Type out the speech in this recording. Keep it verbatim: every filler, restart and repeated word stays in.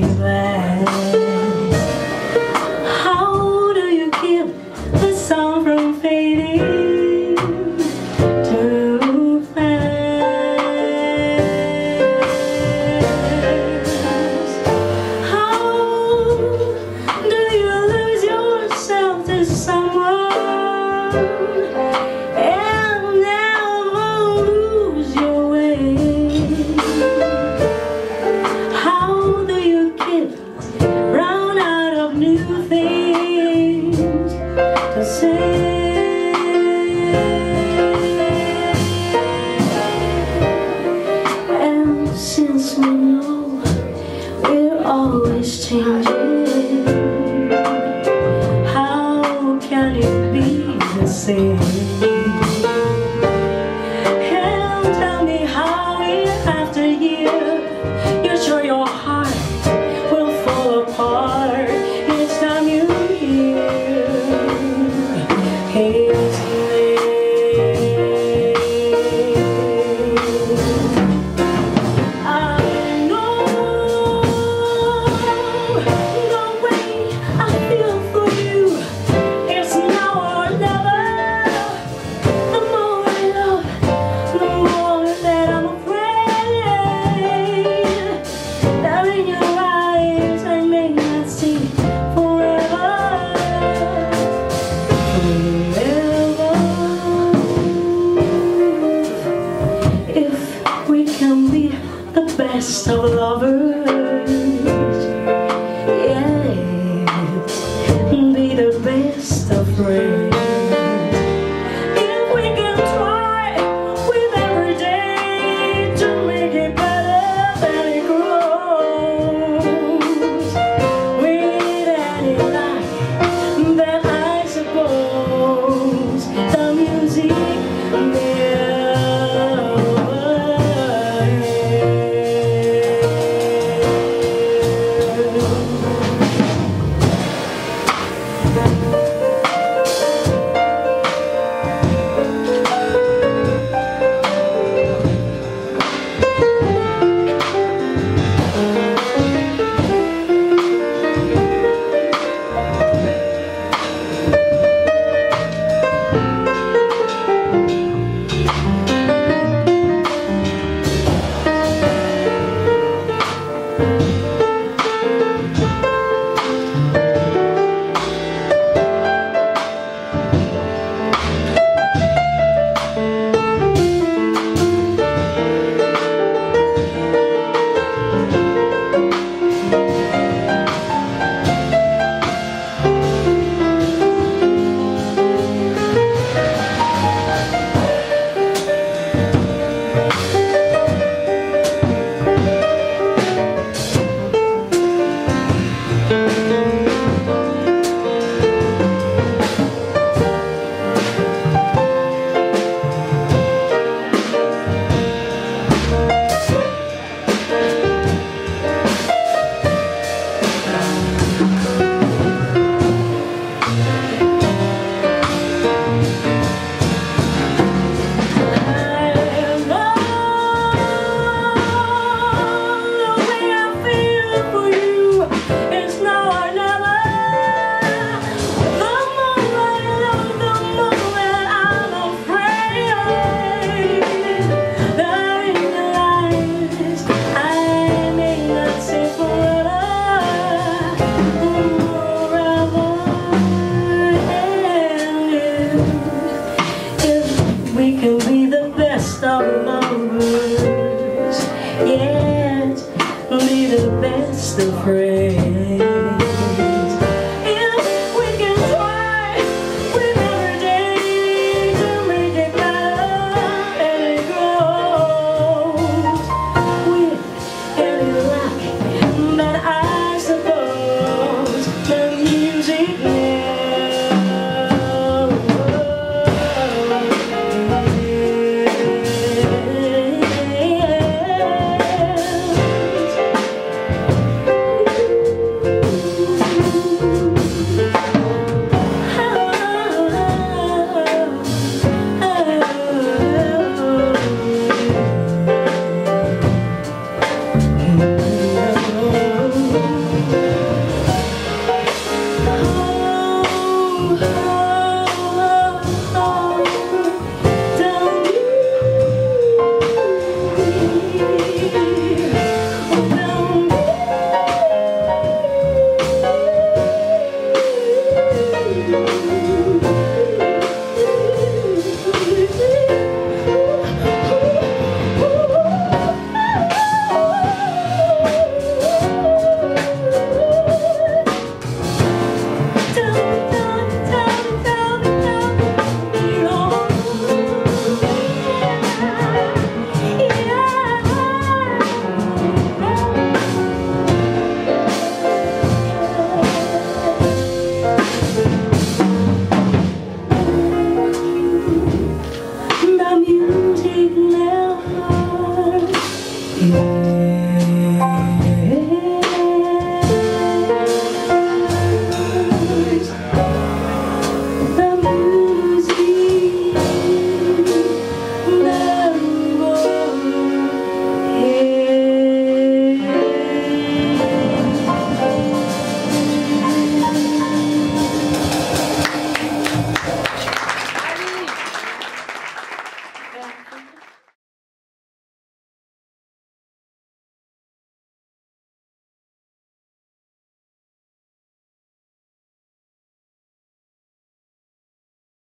back. How do you keep the sun from fading too fast? How do you lose yourself to someone and never lose your way? How do you keep run out of new things to say? And since we know we're always changing, how can it be the same? And tell me how year after year you're sure your heart will fall apart each time you hear his name. I know the way I feel for you is now or never. The more I love, the more that I'm afraid that in your eyes I may not see forever. Forever. If we can be the best of lovers, yes, be the best of friends. If we can try with every day to make it better than it grows, with any light, then I suppose the music of lovers, yet be the best of friends.